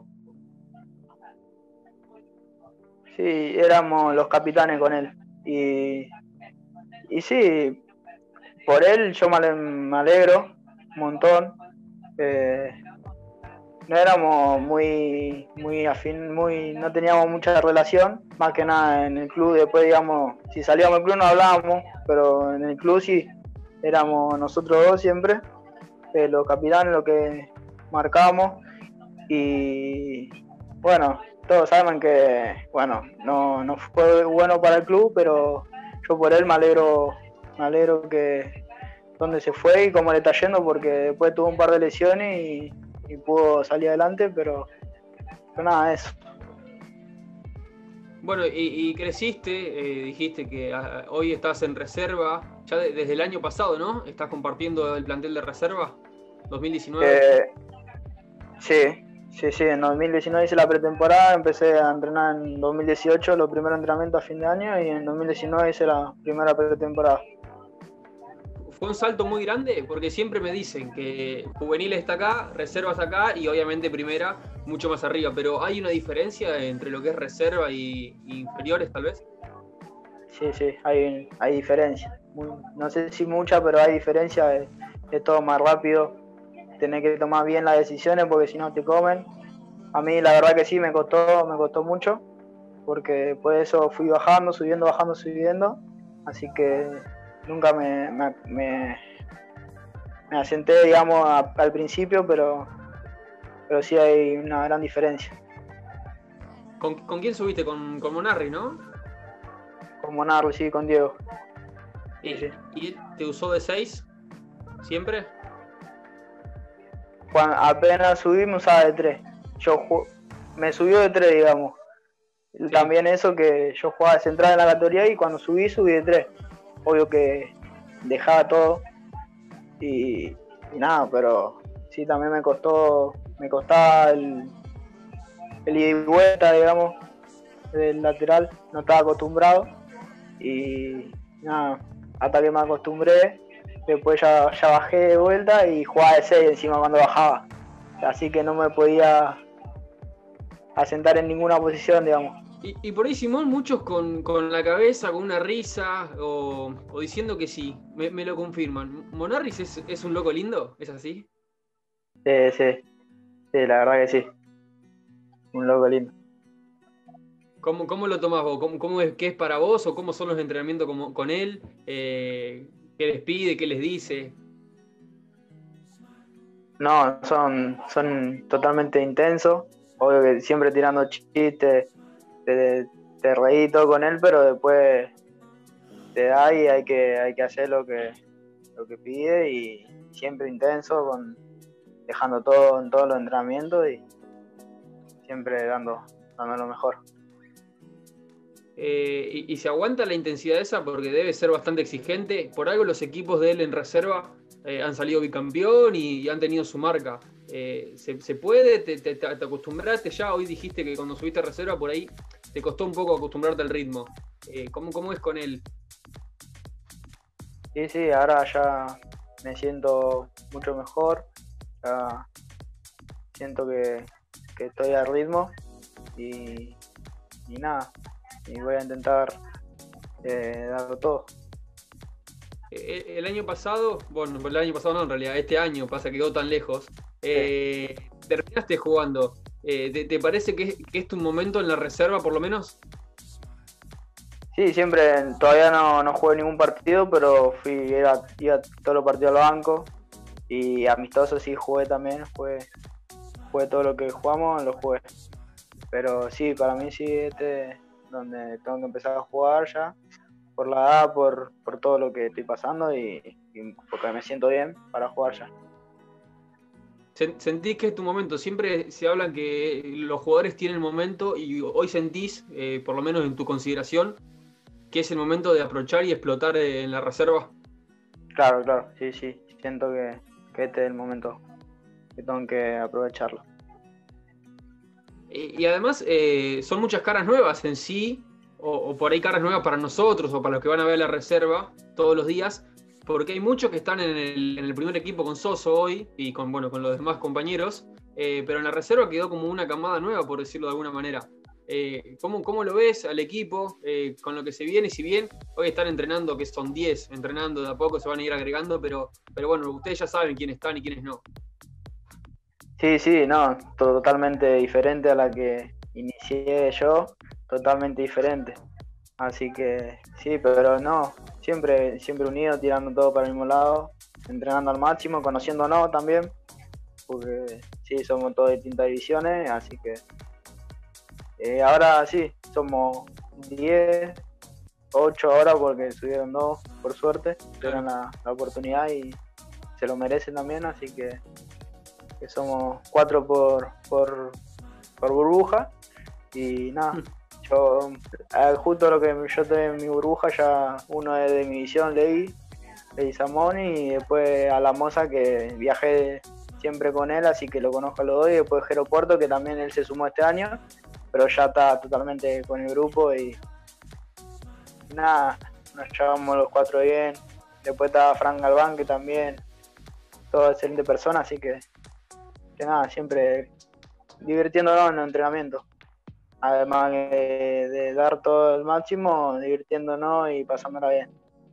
Sí, éramos los capitanes con él. Y, y sí, por él yo me alegro un montón. Eh, no éramos muy muy afín, muy, no teníamos mucha relación, más que nada en el club. Después, digamos, si salíamos del club no hablábamos, pero en el club sí, éramos nosotros dos siempre, eh, los capitanes, lo que marcábamos. Y bueno, todos saben que, bueno, no, no fue bueno para el club, pero yo por él me alegro, me alegro que dónde se fue y cómo le está yendo, porque después tuvo un par de lesiones y y pudo salir adelante, pero, pero nada, eso. Bueno, y, y creciste, eh, dijiste que a, hoy estás en reserva, ya de, desde el año pasado, ¿no? ¿Estás compartiendo el plantel de reserva? ¿dos mil diecinueve? Eh, sí, sí, sí, en dos mil diecinueve hice la pretemporada, empecé a entrenar en dos mil dieciocho, los primeros entrenamientos a fin de año, y en dos mil diecinueve hice la primera pretemporada. ¿Fue un salto muy grande? Porque siempre me dicen que juvenil está acá, reservas acá y obviamente primera mucho más arriba, pero ¿hay una diferencia entre lo que es reserva y, y inferiores tal vez? Sí, sí, hay, hay diferencia. Muy, no sé si mucha, pero hay diferencia, es, es todo más rápido, tenés que tomar bien las decisiones porque si no te comen. A mí la verdad que sí, me costó, me costó mucho, porque después de eso fui bajando, subiendo, bajando, subiendo, así que nunca me, me, me, me asenté, digamos, a, al principio, pero, pero sí hay una gran diferencia. ¿Con, con quién subiste? Con, con Monarri, ¿no? Con Monarri, sí, con Diego. ¿Y, sí, sí. ¿Y él te usó de seis? ¿Siempre? Cuando apenas subí me usaba de tres. Yo me subió de tres, digamos. Sí. También eso, que yo jugaba de central en la categoría y cuando subí, subí de tres. Obvio que dejaba todo y, y nada, pero sí, también me costó, me costaba el, el ida y vuelta, digamos, del lateral, no estaba acostumbrado y nada, hasta que me acostumbré, después ya, ya bajé de vuelta y jugaba de seis encima cuando bajaba, así que no me podía asentar en ninguna posición, digamos. Y, y por ahí, Simón, muchos con, con la cabeza, con una risa o, o diciendo que sí, me, me lo confirman. ¿Monarris es, es un loco lindo? ¿Es así? Sí, sí, sí, la verdad que sí. Un loco lindo. ¿Cómo, cómo lo tomás vos? ¿Cómo, cómo es, ¿Qué es para vos o cómo son los entrenamientos con, con él? Eh, ¿Qué les pide? ¿Qué les dice? No, son, son totalmente intensos. Obvio que siempre tirando chistes, te, te reí todo con él, pero después te da y hay que, hay que hacer lo que, lo que pide, y siempre intenso, con, dejando todo en todos los entrenamientos y siempre dando, dando lo mejor. eh, y, y se aguanta la intensidad esa porque debe ser bastante exigente. Por algo los equipos de él en reserva eh, han salido bicampeón y, y han tenido su marca. Eh, ¿se, ¿Se puede? ¿Te, te, te acostumbraste ya? Hoy dijiste que cuando subiste a reserva por ahí te costó un poco acostumbrarte al ritmo. Eh, ¿cómo, ¿Cómo es con él? Sí, sí, ahora ya me siento mucho mejor. Ya siento que, que estoy al ritmo y, y nada, y voy a intentar eh, darlo todo. El año pasado, bueno, el año pasado no, en realidad, este año pasa que quedó tan lejos. Eh, sí. Terminaste jugando. Eh, ¿te, ¿Te parece que es, que es tu momento en la reserva, por lo menos? Sí, siempre, todavía no, no jugué ningún partido, pero fui, iba, iba todos los partidos al banco. Y amistoso sí jugué también, jugué, jugué todo lo que jugamos, lo jugué. Pero sí, para mí sí, este es donde tengo que empezar a jugar ya. Por la edad, por, por todo lo que estoy pasando y, y porque me siento bien para jugar ya. ¿Sentís que es tu momento? Siempre se hablan que los jugadores tienen momento y hoy sentís, eh, por lo menos en tu consideración, que es el momento de aprovechar y explotar en la reserva. Claro, claro, sí, sí. Siento que, que este es el momento que tengo que aprovecharlo. Y, y además eh, son muchas caras nuevas en sí, o, o por ahí caras nuevas para nosotros o para los que van a ver la reserva todos los días, porque hay muchos que están en el, en el primer equipo con Soso hoy y con, bueno, con los demás compañeros, eh, pero en la reserva quedó como una camada nueva, por decirlo de alguna manera. Eh, ¿cómo, ¿Cómo lo ves al equipo eh, con lo que se viene? Si bien hoy están entrenando, que son diez, entrenando de a poco, se van a ir agregando, pero, pero bueno, ustedes ya saben quiénes están y quiénes no. Sí, sí, no, totalmente diferente a la que inicié yo, totalmente diferente. Así que sí, pero no, siempre, siempre unido, tirando todo para el mismo lado, entrenando al máximo, conociéndonos también, porque sí, somos todos de distintas divisiones, así que eh, ahora sí, somos diez, ocho ahora porque subieron dos, por suerte, tuvieron la, la oportunidad y se lo merecen también, así que, que somos cuatro por, por, por burbuja y nada. Yo, justo lo que yo estoy en mi burbuja, ya uno es de mi división, Levi, Levi Samoni, y después a la Moza, que viajé siempre con él, así que lo conozco a los dos, y después Jero Porto, que también él se sumó este año, pero ya está totalmente con el grupo y nada, nos llevamos los cuatro bien. Después está Frank Galván, que también, toda excelente persona, así que, que nada, siempre divirtiéndonos en los entrenamientos. Además de, de dar todo el máximo, divirtiéndonos y pasándola bien.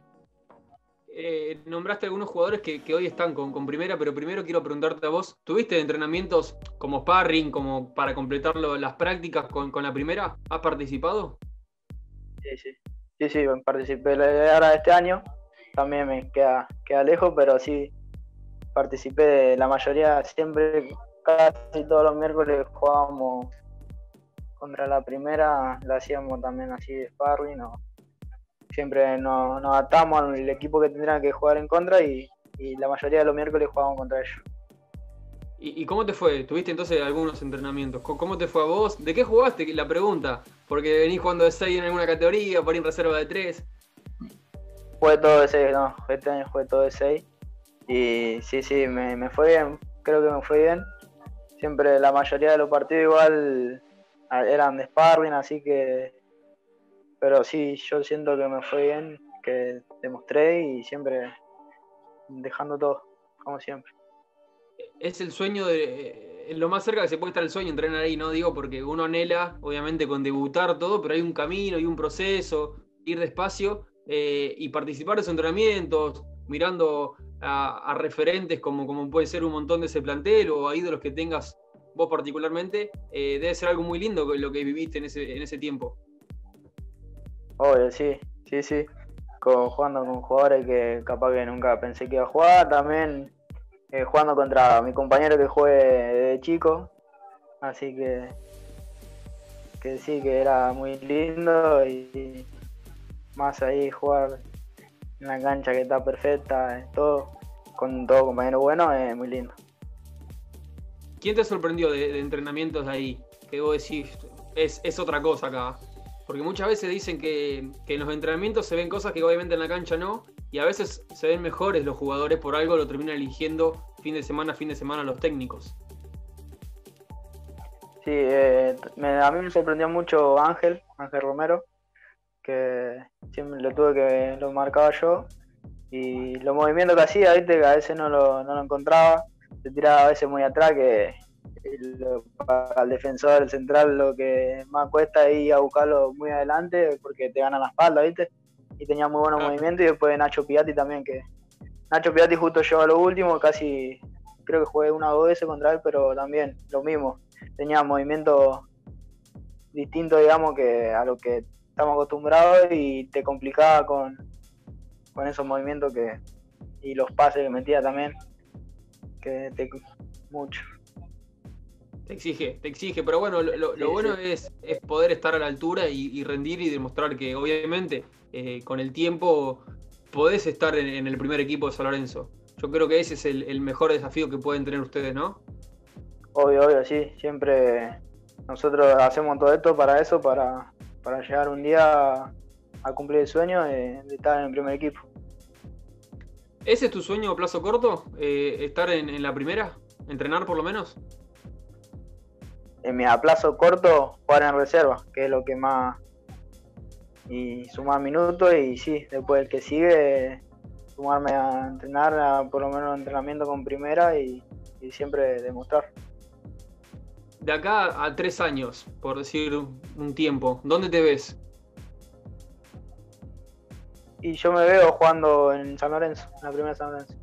Eh, nombraste algunos jugadores que, que hoy están con, con primera, pero primero quiero preguntarte a vos, ¿tuviste entrenamientos como sparring, como para completar lo, las prácticas con, con la primera? ¿Has participado? Sí, sí, sí, sí, participé ahora este año, también me queda, queda lejos, pero sí participé de la mayoría, siempre, casi todos los miércoles jugábamos contra la primera, la hacíamos también así de sparring, ¿no? Siempre nos, nos adaptamos al equipo que tendrían que jugar en contra y, y la mayoría de los miércoles jugábamos contra ellos. ¿Y, ¿Y cómo te fue? ¿Tuviste entonces algunos entrenamientos? ¿Cómo te fue a vos? ¿De qué jugaste? La pregunta, porque venís jugando de seis en alguna categoría, por ahí en reserva de tres. Jugué todo de seis, no, este año jugué todo de seis y sí, sí, me, me fue bien, creo que me fue bien. Siempre la mayoría de los partidos igual eran de sparring, así que, pero sí, yo siento que me fue bien, que demostré y siempre dejando todo, como siempre. Es el sueño de, lo más cerca que se puede estar el sueño, entrenar ahí, ¿no? Digo, porque uno anhela, obviamente, con debutar todo, pero hay un camino y un proceso, ir despacio eh, y participar de esos entrenamientos, mirando a, a referentes como, como puede ser un montón de ese plantel o a ídolos que tengas vos particularmente, eh, debe ser algo muy lindo lo que viviste en ese, en ese tiempo. Obvio, sí, sí, sí. Con, jugando con jugadores que capaz que nunca pensé que iba a jugar, también eh, jugando contra mi compañero que jugué de chico, así que, que sí, que era muy lindo y más ahí jugar en la cancha que está perfecta, todo, con todo compañero bueno, es muy lindo. ¿Quién te sorprendió de, de entrenamientos de ahí? Que vos decís, es, es otra cosa acá. Porque muchas veces dicen que, que en los entrenamientos se ven cosas que obviamente en la cancha no, y a veces se ven mejores los jugadores, por algo lo terminan eligiendo fin de semana, fin de semana los técnicos. Sí, eh, me- a mí me sorprendió mucho Ángel, Ángel Romero, que siempre lo tuve que lo marcaba yo, y los movimientos que hacía, viste, que a veces no lo, no lo encontraba, se tiraba a veces muy atrás, que lo- para el defensor, el central, lo que más cuesta es ir a buscarlo muy adelante, porque te ganan la espalda, viste, y tenía muy buenos Ah, movimientos, y después Nacho Piatti también, que Nacho Piatti justo llegó a lo último, casi creo que jugué una o dos veces contra él, pero también lo mismo, tenía movimientos distintos, digamos, que a lo que estamos acostumbrados, y te complicaba con, con esos movimientos que y los pases que metía también, que te mucho. te exige, te exige, pero bueno, lo, lo- lo Sí, bueno sí. es, es poder estar a la altura y, y rendir y demostrar que obviamente eh, con el tiempo podés estar en, en el primer equipo de San Lorenzo. Yo creo que ese es el, el mejor desafío que pueden tener ustedes, ¿no? Obvio, obvio, sí. Siempre nosotros hacemos todo esto para eso, para, para llegar un día a, a cumplir el sueño de, de estar en el primer equipo. ¿Ese es tu sueño a plazo corto? Eh, ¿estar en, en la primera? ¿Entrenar por lo menos? En mi a plazo corto, jugar en reserva, que es lo que más. Y sumar minutos, y sí, después el que sigue, sumarme a entrenar, a, por lo menos entrenamiento con primera, y, y siempre demostrar. De acá a tres años, por decir un tiempo, ¿dónde te ves? Y yo me veo jugando en San Lorenzo, en la primera San Lorenzo.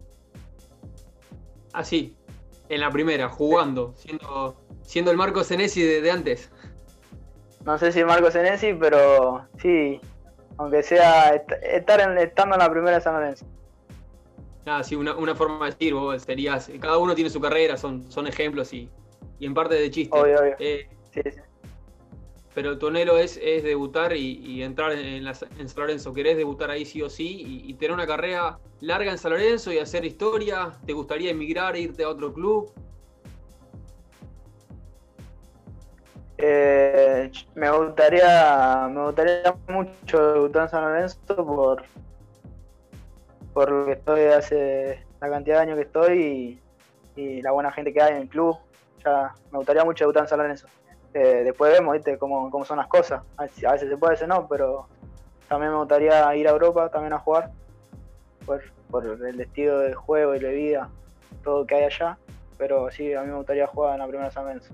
Así, en la primera, Sí. jugando, siendo, siendo el Marco Senesi de, de antes. No sé si Marco Senesi, pero sí, aunque sea est- estar en, estando en la primera de San Lorenzo. Ah, sí, una, una forma de decir, vos serías. Cada uno tiene su carrera, son, son ejemplos y, y en parte de chiste. Obvio, obvio. Eh, Sí, sí. pero tu anhelo es, es debutar y, y entrar en, la- en San Lorenzo. ¿Querés debutar ahí sí o sí y, y tener una carrera larga en San Lorenzo y hacer historia? ¿Te gustaría emigrar, irte a otro club? Eh, me gustaría, me gustaría mucho debutar en San Lorenzo por, por lo que estoy hace la cantidad de años que estoy, y, y la buena gente que hay en el club. Ya me gustaría mucho debutar en San Lorenzo. Eh, después vemos, ¿viste? Cómo, cómo son las cosas. A veces, a veces se puede, a veces no, pero también me gustaría ir a Europa también a jugar por, por el estilo de juego y de vida, todo que hay allá. Pero sí, a mí me gustaría jugar en la primera San Lorenzo.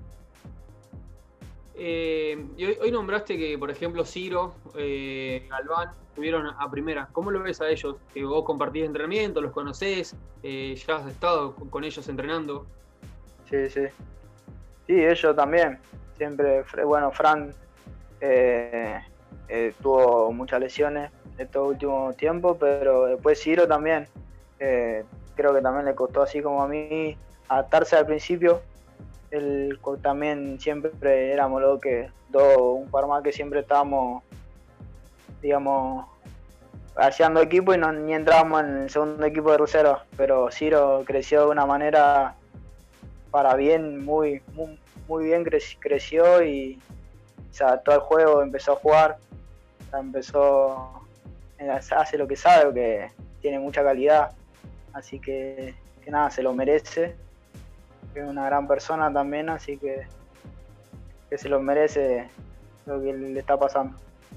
Eh, y hoy, hoy nombraste que, por ejemplo, Ciro, eh, Galván, estuvieron a primera. ¿Cómo lo ves a ellos? Que vos compartís entrenamiento, los conocés, eh, ya has estado con, con ellos entrenando. Sí, sí. Sí, ellos también. Siempre, bueno, Fran eh, eh, tuvo muchas lesiones estos últimos tiempos, pero después Ciro también. Eh, creo que también le costó, así como a mí, adaptarse al principio. Él también siempre éramos los que dos, un par más que siempre estábamos, digamos, haciendo equipo, y no, ni entrábamos en el segundo equipo de reserva. Pero Ciro creció de una manera para bien, muy, muy, muy bien cre- creció, y se adaptó al juego, empezó a jugar, empezó, hace lo que sabe, que tiene mucha calidad, así que, que nada, se lo merece, es una gran persona también, así que, que se lo merece lo que le está pasando.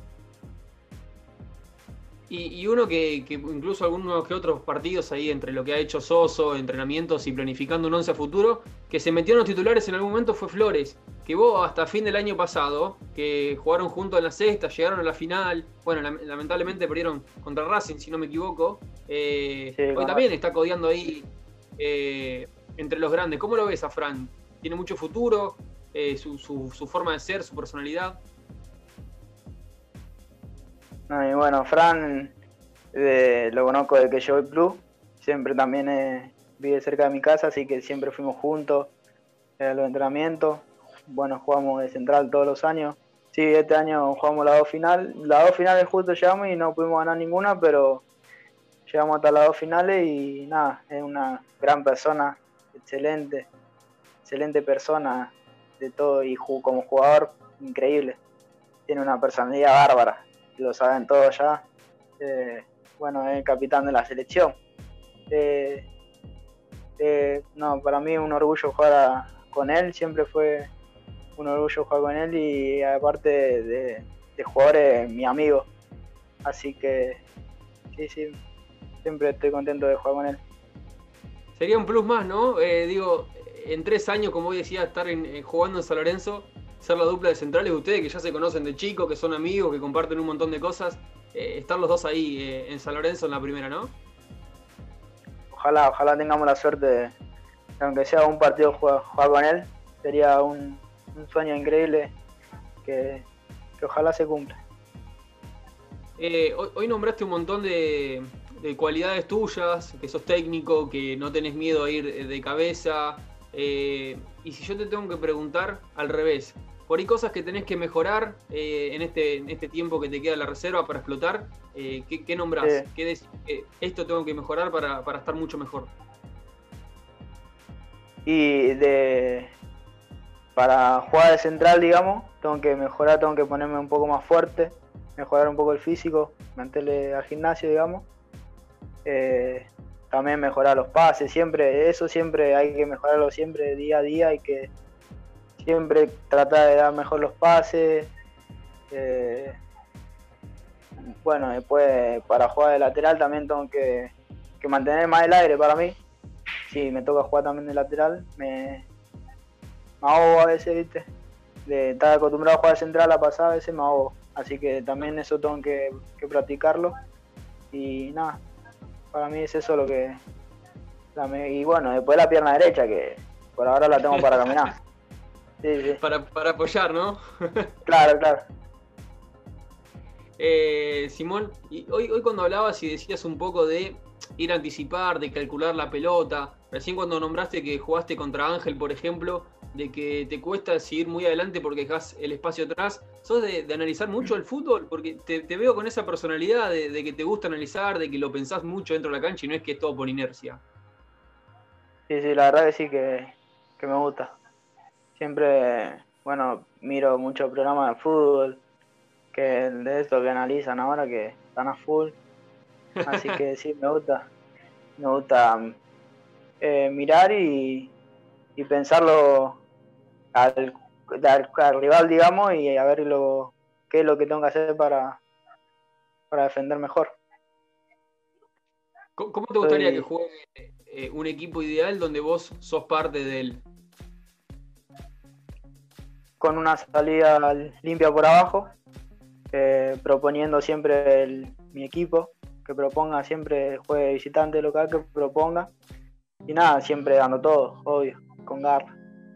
Y, y uno que, que incluso algunos que otros partidos ahí entre lo que ha hecho Soso, entrenamientos y planificando un once a futuro, que se metió en los titulares en algún momento fue Flores, que vos hasta fin del año pasado, que jugaron juntos en la sexta, llegaron a la final, bueno, lamentablemente perdieron contra Racing, si no me equivoco, eh, Sí, hoy también está codeando ahí eh, entre los grandes. ¿Cómo lo ves a Fran? ¿Tiene mucho futuro? Eh, su, su, su forma de ser, su personalidad. no, y bueno, Fran eh, lo conozco desde que llegó al club, siempre también eh, vive cerca de mi casa, así que siempre fuimos juntos a los entrenamientos. Bueno, jugamos de central todos los años. Sí, este año jugamos la dos final. Las dos finales justo llegamos y no pudimos ganar ninguna, pero llegamos hasta las dos finales, y nada, es una gran persona, excelente, excelente persona de todo, y como jugador increíble. tiene una personalidad bárbara, lo saben todos ya. Eh, bueno, es el capitán de la selección. Eh, eh, no, para mí es un orgullo jugar a, con él, siempre fue un orgullo jugar con él y aparte de, de, de jugador es mi amigo. Así que sí, sí, siempre estoy contento de jugar con él. Sería un plus más, ¿no? Eh, digo, en tres años, como hoy decía, estar en, eh, jugando en San Lorenzo, ser la dupla de centrales de ustedes, que ya se conocen de chico, que son amigos, que comparten un montón de cosas, eh, estar los dos ahí eh, en San Lorenzo en la primera, ¿no? Ojalá, ojalá tengamos la suerte de, aunque sea un partido jugar, jugar con él, sería un, un sueño increíble que, que ojalá se cumpla. Eh, hoy, hoy nombraste un montón de, de cualidades tuyas, que sos técnico, que no tenés miedo a ir de cabeza. Eh, y si yo te tengo que preguntar al revés, por ahí cosas que tenés que mejorar eh, en, este, en este tiempo que te queda en la reserva para explotar, eh, ¿qué, qué nombrás? Sí. ¿Qué decís que esto tengo que mejorar para, para estar mucho mejor? Y de para jugar de central, digamos, tengo que mejorar, tengo que ponerme un poco más fuerte, mejorar un poco el físico, meterle al gimnasio, digamos. Eh, también mejorar los pases, siempre, eso siempre hay que mejorarlo siempre día a día, hay que siempre tratar de dar mejor los pases. Eh, bueno, después para jugar de lateral también tengo que, que mantener más el aire para mí. Si me toca jugar también de lateral, me, me ahogo a veces, ¿viste? De estar acostumbrado a jugar central a pasar, a veces me ahogo. Así que también eso tengo que, que practicarlo. Y nada, para mí es eso lo que... La me, y bueno, después la pierna derecha, que por ahora la tengo para caminar. Sí, sí. Para, para apoyar, ¿no? Claro, claro. Eh, Simón, y hoy, hoy cuando hablabas y decías un poco de ir a anticipar, de calcular la pelota, recién cuando nombraste que jugaste contra Ángel, por ejemplo, de que te cuesta seguir muy adelante porque dejas el espacio atrás, ¿sos de, de analizar mucho el fútbol? Porque te, te veo con esa personalidad de, de que te gusta analizar, de que lo pensás mucho dentro de la cancha y no es que es todo por inercia. Sí, sí, la verdad que sí que, que me gusta. Siempre, bueno, miro muchos programas de fútbol, que de esto que analizan ahora, que están a full. Así que sí, me gusta. Me gusta eh, mirar y, y pensarlo al, al, al rival, digamos, y a ver lo, qué es lo que tengo que hacer para, para defender mejor. ¿Cómo te gustaría Soy, que juegue eh, un equipo ideal donde vos sos parte de él? con una salida limpia por abajo, eh, proponiendo siempre el, mi equipo, que proponga siempre, juegue visitante local, que proponga. Y nada, siempre dando todo, obvio, con garra.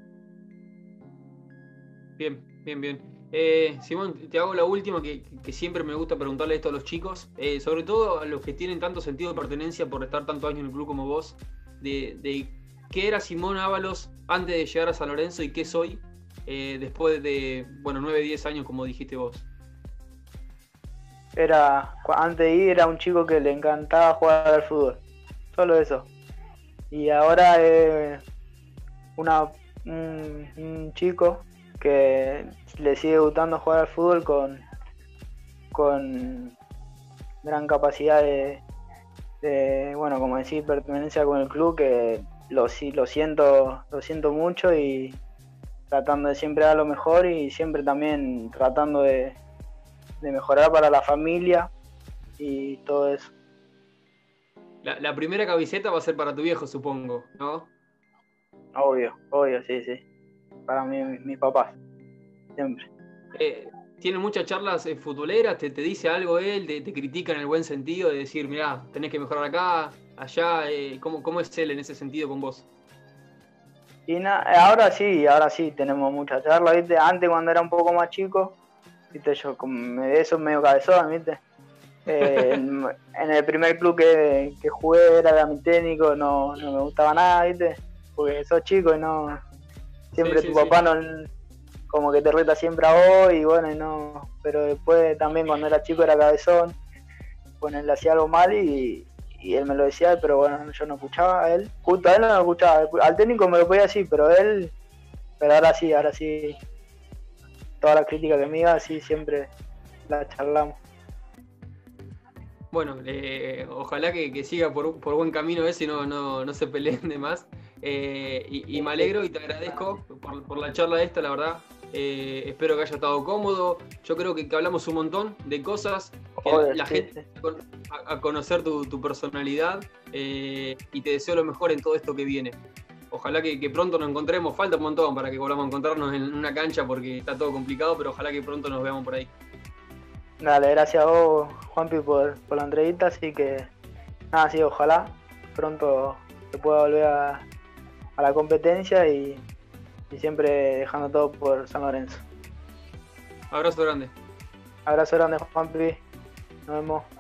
Bien, bien, bien. Eh, Simón, te hago la última que, que siempre me gusta preguntarle esto a los chicos, eh, sobre todo a los que tienen tanto sentido de pertenencia por estar tantos años en el club como vos, de, de qué era Simón Ábalos antes de llegar a San Lorenzo y qué soy eh, después de, bueno, nueve, diez años como dijiste vos. Era, antes de ir era un chico que le encantaba jugar al fútbol, solo eso. Y ahora es una, un, un chico que le sigue gustando jugar al fútbol con, con gran capacidad de, de, bueno, como decir, pertenencia con el club, que lo, lo siento, lo siento mucho y tratando de siempre dar lo mejor y siempre también tratando de, de mejorar para la familia y todo eso. La, la primera camiseta va a ser para tu viejo, supongo, ¿no? Obvio, obvio, sí, sí. Para mí, mis, mis papás, siempre. Eh, ¿Tienen muchas charlas eh, futboleras? ¿Te, ¿Te dice algo él? ¿Te, te critica en el buen sentido de decir, mirá, tenés que mejorar acá, allá? Eh, ¿cómo, ¿Cómo es él en ese sentido con vos? Y na, ahora sí, ahora sí, tenemos muchas charlas, ¿viste? Antes, cuando era un poco más chico, ¿viste? Yo como de eso medio cabezón, ¿viste? Eh, en, en el primer club que, que jugué era mi técnico, no, no me gustaba nada, ¿viste? Porque sos chico y no... Siempre sí, tu sí, papá sí. no... como que te reta siempre a vos y bueno, y no... Pero después también cuando era chico era cabezón, bueno, él hacía algo mal y, y él me lo decía, pero bueno, yo no escuchaba a él. Justo a él no lo escuchaba, al técnico me lo podía decir, pero él... Pero ahora sí, ahora sí... toda la crítica que me diga, así siempre la charlamos. Bueno, eh, ojalá que, que siga por, por buen camino ese y no, no, no se peleen de más. Eh, y, y me alegro y te agradezco por, por la charla esta, la verdad. Eh, espero que haya estado cómodo. Yo creo que, que hablamos un montón de cosas, que Joder, la, la sí, gente sí. a, a conocer tu, tu personalidad, eh, y te deseo lo mejor en todo esto que viene. Ojalá que, que pronto nos encontremos. Falta un montón para que volvamos a encontrarnos en una cancha porque está todo complicado, pero ojalá que pronto nos veamos por ahí. Dale, gracias a vos, Juanpi, por, por la entrevista, así que nada, sí, ojalá pronto se pueda volver a, a la competencia y, y siempre dejando todo por San Lorenzo. Abrazo grande. Abrazo grande, Juanpi, nos vemos.